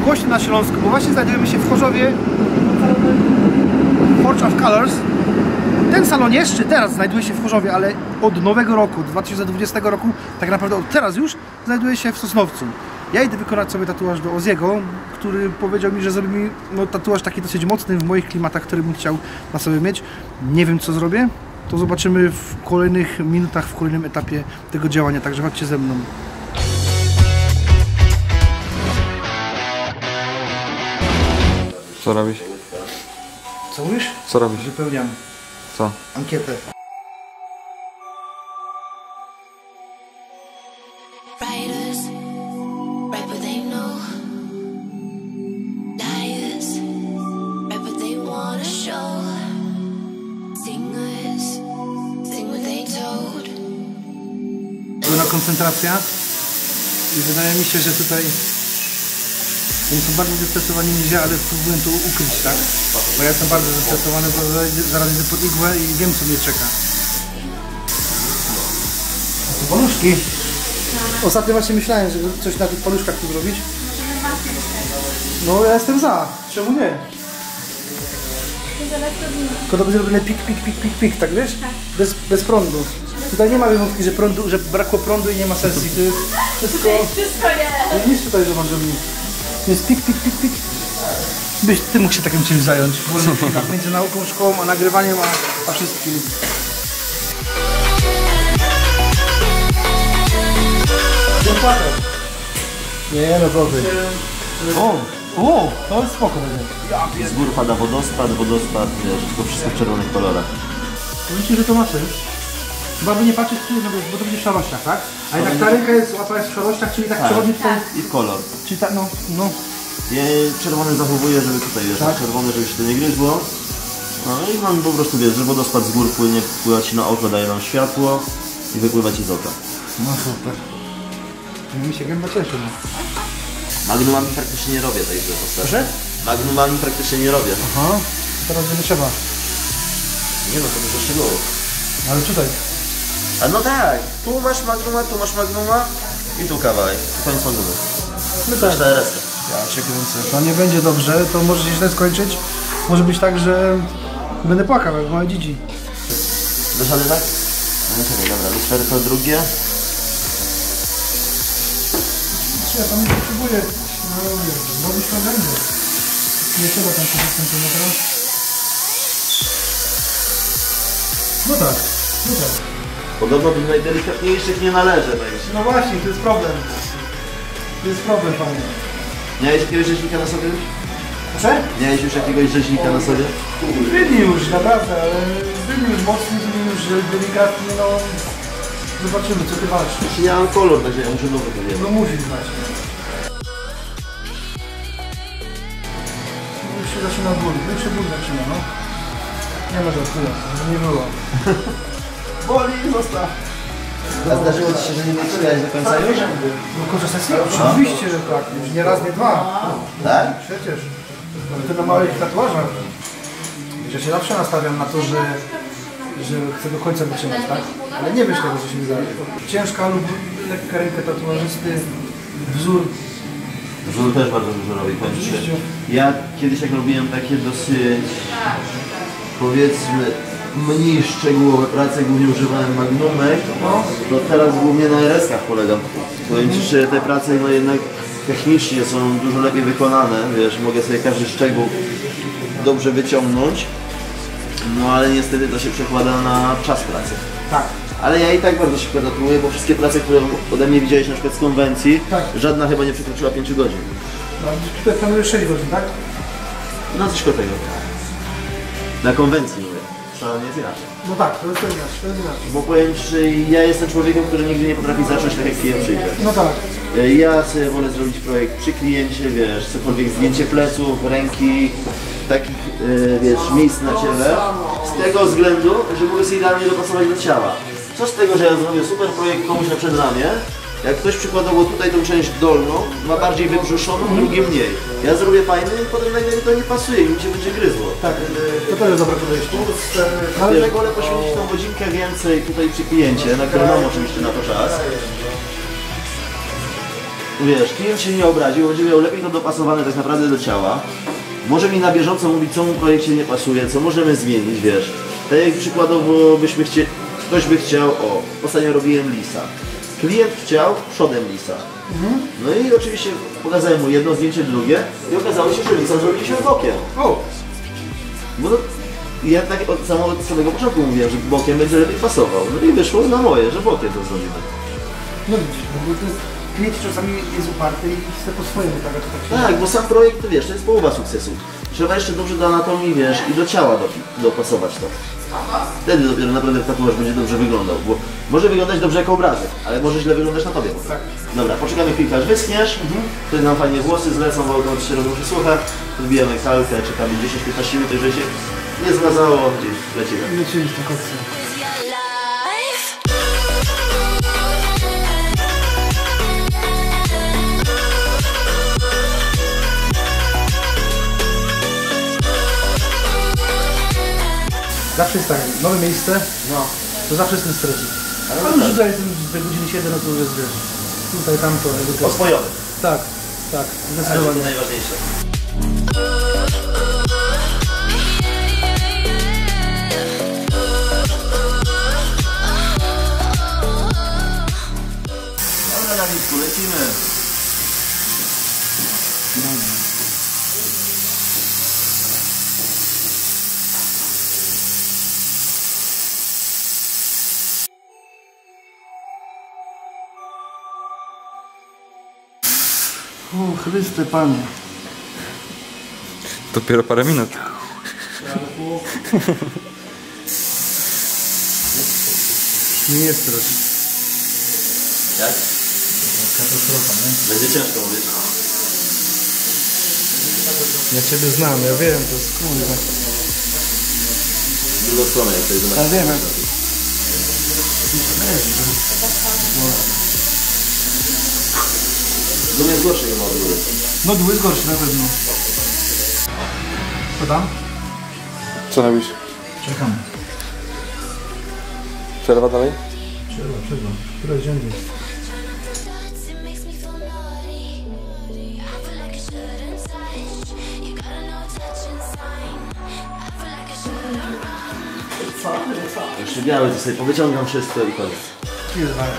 goście na Śląsku, bo właśnie znajdujemy się w Chorzowie Forge of Colors. Ten salon jeszcze teraz znajduje się w Chorzowie, ale od nowego roku, 2020 roku, tak naprawdę od teraz już, znajduje się w Sosnowcu. Ja idę wykonać sobie tatuaż do Oziego, który powiedział mi, że zrobi mi tatuaż taki dosyć mocny w moich klimatach, który bym chciał na sobie mieć. Nie wiem, co zrobię, to zobaczymy w kolejnych minutach, w kolejnym etapie tego działania, także chodźcie ze mną. Co robisz? Co mówisz? Co robisz? Wypełniam Co? ankietę. Pełna koncentracja i wydaje mi się, że tutaj oni są bardziej zestresowani niż ja, ale próbuję to ukryć, tak? Bo ja jestem bardzo zestresowany, bo zaraz idę pod igłę i wiem, co mnie czeka. Paluszki. Ostatnio właśnie myślałem, żeby coś na tych paluszkach tu zrobić. No ja jestem za. Czemu nie? Tylko to będzie robione pik, pik, pik, pik, pik, tak wiesz? Bez prądu. Tutaj nie ma wymówki, że brakło prądu i nie ma sesji. To jest wszystko... Nic tutaj, że może mi... To jest pik, pik, pik, pik. Ty mógł się takim czymś zająć. Między nauką, szkołą, a nagrywaniem, a wszystkim. Nie, no to ty. O, to jest spoko będzie. Z gór pada wodospad, wiesz, to wszystko w czerwonych kolorach. Powiem ci, że to ma sens. Chyba nie patrzeć, bo to będzie w szarościach, tak? A jednak ta ręka jest łapa w szarościach, czyli tak przewodnik tutaj... I kolor. Czyli tak, no. Ja czerwony zachowuję, żeby tutaj, wiesz, tak? Czerwony, żeby się to nie gryzło. No i mam po prostu, wiesz, że wodospad z gór płynie, wpływa ci na oko, daje nam światło i wypływa ci z oka. No super. Mi się gęba cieszy, no. Magnumami praktycznie nie robię tej grze. Proszę? Magnumami praktycznie nie robię. Aha, teraz będzie trzeba. Nie no, to dużo szczegółów. Ale tutaj. A no tak, tu masz magnuma i tu kawałek. Koniec magnumu. No tak. Ja się kręcę. To nie będzie dobrze, to może się źle skończyć. Może być tak, że będę płakał jak małe dzieci. Dasz radę tak? No czekaj, dobra, lusterko drugie. Ja tam nie potrzebuję. Zrobić to będzie. Nie trzeba tam 30 cm. No tak. Podobno do najdelikatniejszych nie należy wejść. No właśnie, to jest problem. To jest problem, panie. Miałeś jakiegoś rzeźnika na sobie? Proszę? Miałeś już jakiegoś rzeźnika na sobie? Byli już, naprawdę, ale byli już mocni, byli już delikatni, no... Zobaczymy, co ty masz. Ja mam kolor, także ja muszę nowy powiedzieć. No musisz właśnie. Już się zaczyna ból, zaczyna, no. Nie ma żartuję, nie było. Boli, zostaw. A zdarzyło ci się, że nie dotrzymałeś do końca już? No korzystać? Oczywiście, że tak. Już nie raz, nie dwa. Tak? Przecież. Ale to na małych tatuażach. Ja się zawsze nastawiam na to, że chcę do końca wytrzymać, tak? Ale nie wiesz tego, co się wydarzy. Ciężka lub lekka ręka tatuażysty, wzór. Wzór też bardzo dużo robi, powiem ci. Ja kiedyś jak robiłem takie dosyć, powiedzmy, mniej szczegółowe prace, głównie używałem magnumek, to teraz głównie na RS-kach polegam. Powiem ci, że te prace no jednak technicznie są dużo lepiej wykonane, wiesz, mogę sobie każdy szczegół dobrze wyciągnąć, no ale niestety to się przekłada na czas pracy. Tak. Ale ja i tak bardzo szybko tatuuję, bo wszystkie prace, które ode mnie widziałeś na przykład z konwencji, żadna chyba nie przekroczyła 5 godzin. No, tutaj planujesz 6 godzin, tak? No coś koło tego. Na konwencji mówię. To nie jest inaczej. No tak, to jest inaczej. Bo powiem ci, że ja jestem człowiekiem, który nigdy nie potrafi zacząć tak jak klient przyjdzie. No tak. Ja sobie wolę zrobić projekt przy kliencie, wiesz, cokolwiek zdjęcie pleców, ręki, takich, wiesz, miejsc na ciele. Z tego względu, że mogę sobie idealnie dopasować do ciała. Co z tego, że ja zrobię super projekt komuś na przedramię, jak ktoś przykładowo tutaj tą część dolną ma bardziej wybrzuszoną, drugie mniej. Ja zrobię fajny i potem nagle mi to nie pasuje i mi się będzie gryzło. Tak, to też jest dobre podejście. Ale tak wolę poświęcić tą godzinkę więcej tutaj przy kliencie, na którą mam oczywiście na to czas. wiesz, klient się nie obraził, będzie miał lepiej to dopasowane tak naprawdę do ciała. Może mi na bieżąco mówić, co mu w projekcie nie pasuje, co możemy zmienić, wiesz. Tak jak przykładowo ktoś by chciał, ostatnio robiłem lisa. Klient chciał przodem lisa. No i oczywiście pokazałem mu jedno zdjęcie, drugie i okazało się, że lisa zrobiliśmy bokiem. Bo ja tak od samego początku mówiłem, że bokiem będzie lepiej pasował. No i wyszło na moje, że bokiem to zrobimy. No widzisz, bo to klient czasami jest uparty i chce po swojemu tak. Tak, bo sam projekt, wiesz, to jest połowa sukcesu. Trzeba jeszcze dobrze do anatomii, wiesz, i do ciała dopasować to. Wtedy dopiero naprawdę tatuaż będzie dobrze wyglądał, bo może wyglądać dobrze jako obrazek, ale może źle wyglądać na tobie. Tak. Dobra, poczekamy chwilkę aż wyschniesz, wtedy nam fajnie włosy zlecą, bo auto się rozruszy słucha, odbijamy kalkę, czekamy 10-15 minut, jeżeli się nie zmazało, gdzieś lecimy. Lecimy w taką akcję. Zawsze jest tak, nowe miejsce, to zawsze jest ten stresik. Ale już tutaj jestem z godziny 7, no to już jest, wiesz, tutaj, tamto. Oswojony. Tak, To zdecydowanie. najważniejsze. Dobra, Dawidku, lecimy. O, Chryste Panie. Dopiero parę minut. Nie jest teraz. Jak? Katastrofa, nie? Będzie ciężko mówić. Ja Ciebie znam, ja wiem, to jest kurwa. Drugą stronę, jak to jest Ja wiem. Dół jest gorszy chyba od góry. No dół jest gorszy na pewno. Co tam? Co robisz? Czekam. Przerwa dalej? Przerwa. Która jest dzień? It makes me feel naughty. I feel like I shouldn't touch. You got a no touching sign. I feel like I should've run. Jeszcze biały, to sobie powyciągam wszystko i koniec. Jest wariat.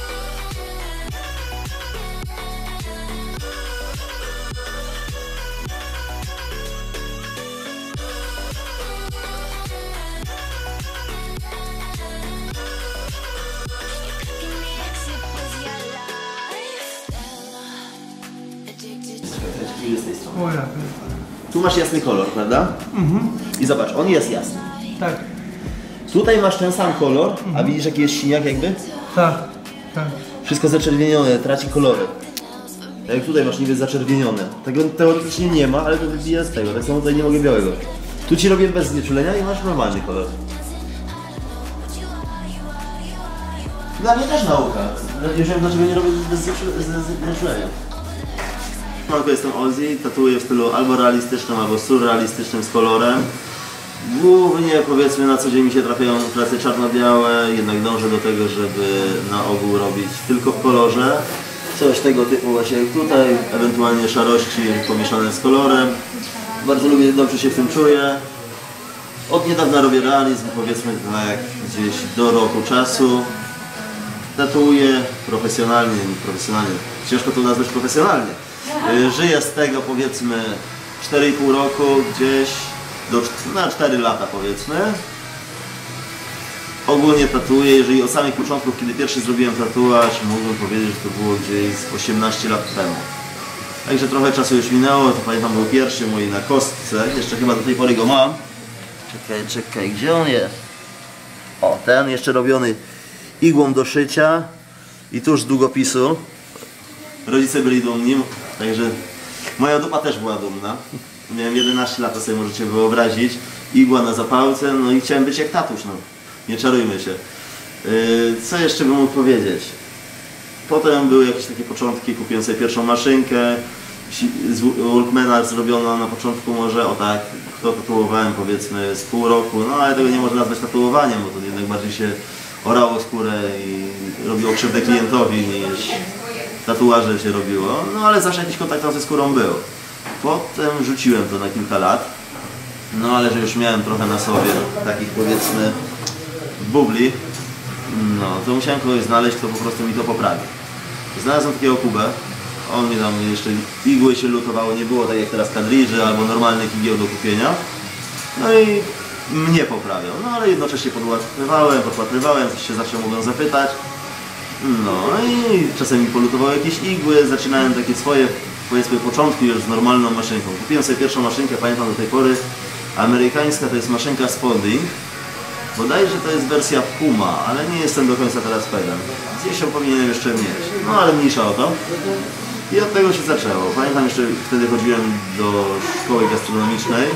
Give me exit was your lifestyle. Addicted to Z tej strony. O ja. Tu masz jasny kolor, prawda? I zobacz, on jest jasny. Tak. Tutaj masz ten sam kolor, a widzisz jaki jest siniak jakby? Tak. Tak. Wszystko zaczerwienione, traci kolory. Tak jak tutaj masz niby zaczerwienione. Tego teoretycznie nie ma, ale to wybija z tego. Tak samo tutaj nie mogę białego. Tu ci robię bez znieczulenia i masz normalny kolor. Dla mnie też nauka. Już wiem dlaczego nie robię bez znieczulenia. To jestem Ozzy, tatuuję w stylu albo realistycznym, albo surrealistycznym z kolorem. Głównie powiedzmy na co dzień mi się trafiają prace czarno-białe, jednak dążę do tego, żeby na ogół robić tylko w kolorze. Coś tego typu właśnie jak tutaj, ewentualnie szarości pomieszane z kolorem. Bardzo lubię, dobrze się w tym czuję. Od niedawna robię realizm, powiedzmy tak gdzieś do roku czasu. Tatuuję profesjonalnie, ciężko to nazwać profesjonalnie. Żyję z tego powiedzmy 4,5 roku, gdzieś na 4 lata powiedzmy. Ogólnie tatuuję, jeżeli od samych początków, kiedy pierwszy zrobiłem tatuaż, mógłbym powiedzieć, że to było gdzieś z 18 lat temu. Także trochę czasu już minęło, to pamiętam był pierwszy mój na kostce, jeszcze chyba do tej pory go mam. Czekaj, gdzie on jest? O, ten jeszcze robiony igłą do szycia i tuż z długopisu. Rodzice byli dumni, także moja dupa też była dumna. Miałem 11 lat, to sobie możecie wyobrazić. Igła na zapałce, no i chciałem być jak tatuś, no. Nie czarujmy się. Co jeszcze bym mógł powiedzieć? Potem były jakieś takie początki, kupiłem sobie pierwszą maszynkę. Z Walkmana zrobiono na początku może, o tak, to tatuowałem powiedzmy z pół roku, no ale tego nie można nazwać tatuowaniem, bo to jednak bardziej się orało skórę i robiło krzywdę klientowi niż tatuaże się robiło, no ale zawsze jakiś kontakt tam ze skórą był. Potem rzuciłem to na kilka lat, no ale że już miałem trochę na sobie takich powiedzmy bubli, no to musiałem kogoś znaleźć, kto po prostu mi to poprawi. Znalazłem takiego Kubę, on mi tam jeszcze igły się lutowało, nie było tak jak teraz kadriży albo normalnych igieł do kupienia. No i mnie poprawiał, no ale jednocześnie podpatrywałem, coś się zawsze mogłem zapytać. No i czasem mi polutowały jakieś igły, zaczynałem takie swoje, powiedzmy, początki już z normalną maszynką. Kupiłem sobie pierwszą maszynkę, pamiętam do tej pory, amerykańska, to jest maszynka Spalding. Bodajże to jest wersja Puma, ale nie jestem do końca teraz pewien. Gdzieś ją powinienem jeszcze mieć, no ale mniejsza o to. I od tego się zaczęło. Pamiętam jeszcze, wtedy chodziłem do szkoły gastronomicznej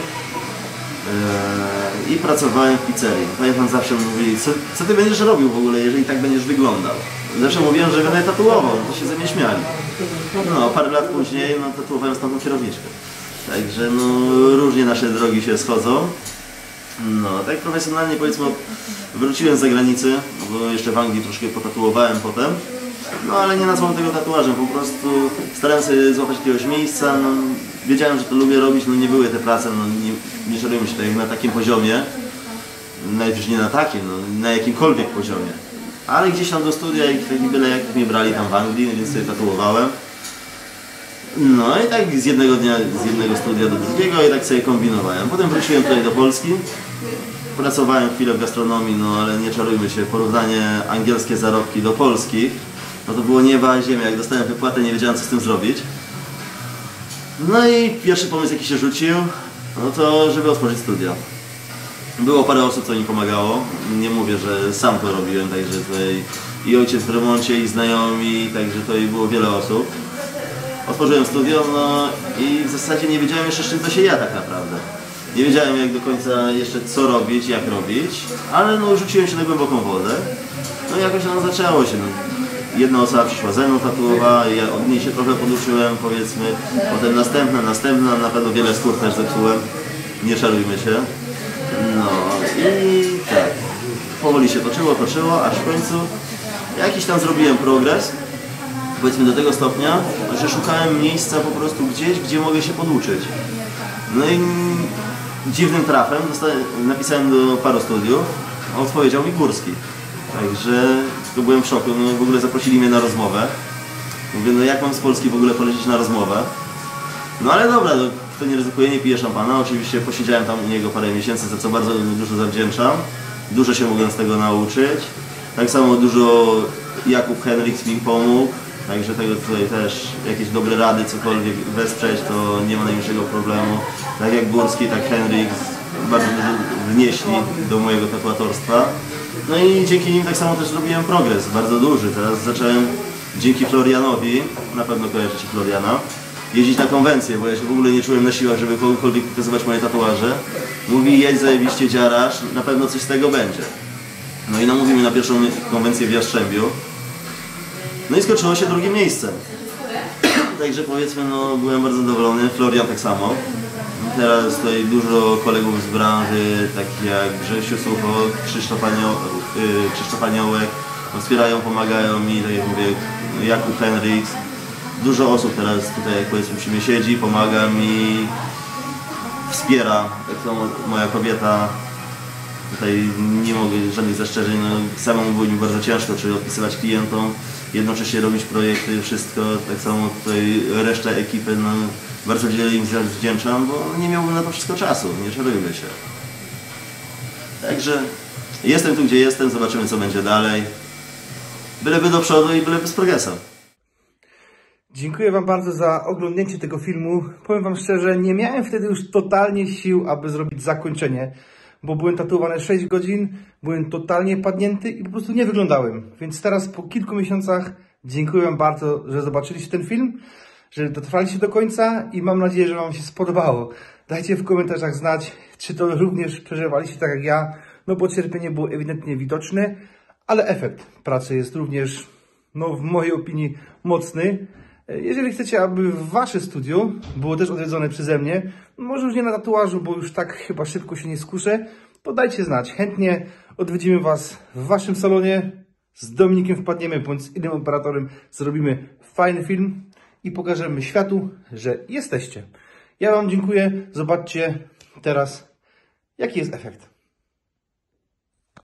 i pracowałem w pizzerii. Pamiętam, zawsze mówili, co ty będziesz robił w ogóle, jeżeli tak będziesz wyglądał. Zawsze mówiłem, że będę tatuował, to się ze mnie śmiali. No, parę lat później tatuowałem tamtą kierowniczkę. Także no, różnie nasze drogi się schodzą. No, tak profesjonalnie powiedzmy wróciłem z zagranicy, bo jeszcze w Anglii troszkę potatuowałem potem. No ale nie nazwałem tego tatuażem, po prostu starałem się złapać jakiegoś miejsca, no, wiedziałem, że to lubię robić, no nie były te prace, no nie szarujmy się tak na takim poziomie, najpierw nie na takim, no na jakimkolwiek poziomie. Ale gdzieś tam do studia, byle jak mnie brali tam w Anglii, więc sobie tatuowałem. No i tak z jednego dnia, z jednego studia do drugiego i tak sobie kombinowałem. Potem wróciłem tutaj do Polski, pracowałem chwilę w gastronomii, no ale nie czarujmy się, porównanie angielskie zarobki do polskich, no to było nieba a ziemia. Jak dostałem wypłatę, nie wiedziałem, co z tym zrobić. No i pierwszy pomysł, jaki się rzucił, no to żeby otworzyć studia. Było parę osób, co mi pomagało. Nie mówię, że sam to robiłem, także tutaj i ojciec w remoncie, i znajomi, także tutaj było wiele osób. Otworzyłem studio, no i w zasadzie nie wiedziałem jeszcze, z czym to się ja tak naprawdę. Nie wiedziałem jak do końca jeszcze co robić, jak robić, ale no rzuciłem się na głęboką wodę. No i jakoś tam zaczęło się. No. Jedna osoba przyszła ze mną, tatuowała, ja od niej się trochę poduczyłem, powiedzmy. Potem następna, na pewno wiele skór też zepsułem, nie szarujmy się. No i tak, powoli się toczyło, aż w końcu jakiś tam zrobiłem progres. Powiedzmy do tego stopnia, że szukałem miejsca po prostu gdzieś, gdzie mogę się poduczyć. No i dziwnym trafem napisałem do paru studiów, a odpowiedział mi Górski. Także to byłem w szoku, no w ogóle zaprosili mnie na rozmowę. Mówię, no jak mam z Polski w ogóle polecieć na rozmowę? No ale dobra, no, kto nie ryzykuje, nie pije szampana. Oczywiście posiedziałem tam u niego parę miesięcy, za co bardzo dużo zawdzięczam. Dużo się mogłem z tego nauczyć. Tak samo dużo Jakub Henryks mi pomógł. Także tego tutaj też jakieś dobre rady, cokolwiek wesprzeć, to nie ma najmniejszego problemu. Tak jak Górski, tak Henryks bardzo dużo wnieśli do mojego tatuatorstwa. No i dzięki nim tak samo też zrobiłem progres, bardzo duży. Teraz zacząłem dzięki Florianowi, na pewno kojarzycie Floriana, jeździć na konwencję, bo ja się w ogóle nie czułem na siłach, żeby kogokolwiek pokazywać moje tatuaże. Mówi, jedź zajebiście, dziarasz, na pewno coś z tego będzie. No i namówił mnie na pierwszą konwencję w Jastrzębiu. No i skoczyło się drugie miejsce. Także powiedzmy, no byłem bardzo zadowolony, Florian tak samo. Teraz tutaj dużo kolegów z branży, takich jak Grzesiu Suchok, Krzysztof Aniołek, wspierają, pomagają mi, tak jak mówię, Jakub Henryks. Dużo osób teraz tutaj, jak powiedzmy, przy mnie siedzi, pomaga mi, wspiera, tak samo moja kobieta. Tutaj nie mogę żadnych zastrzeżeń, no, samemu było mi bardzo ciężko, czyli odpisywać klientom, jednocześnie robić projekty, wszystko, tak samo tutaj reszta ekipy, no, bardzo wiele im zawdzięczam, bo nie miałbym na to wszystko czasu, nie czarujmy się. Także jestem tu, gdzie jestem, zobaczymy, co będzie dalej. Byleby do przodu i byleby z progresem. Dziękuję Wam bardzo za oglądnięcie tego filmu. Powiem Wam szczerze, nie miałem wtedy już totalnie sił, aby zrobić zakończenie, bo byłem tatuowany 6 godzin, byłem totalnie padnięty i po prostu nie wyglądałem. Więc teraz po kilku miesiącach dziękuję Wam bardzo, że zobaczyliście ten film, że dotrwaliście do końca i mam nadzieję, że Wam się spodobało. Dajcie w komentarzach znać, czy to również przeżywaliście tak jak ja, no bo cierpienie było ewidentnie widoczne, ale efekt pracy jest również, no w mojej opinii, mocny. Jeżeli chcecie, aby Wasze studio było też odwiedzone przeze mnie, może już nie na tatuażu, bo już tak chyba szybko się nie skuszę, to dajcie znać. Chętnie odwiedzimy Was w Waszym salonie, z Dominikiem wpadniemy, bądź z innym operatorem, zrobimy fajny film i pokażemy światu, że jesteście. Ja Wam dziękuję. Zobaczcie teraz, jaki jest efekt.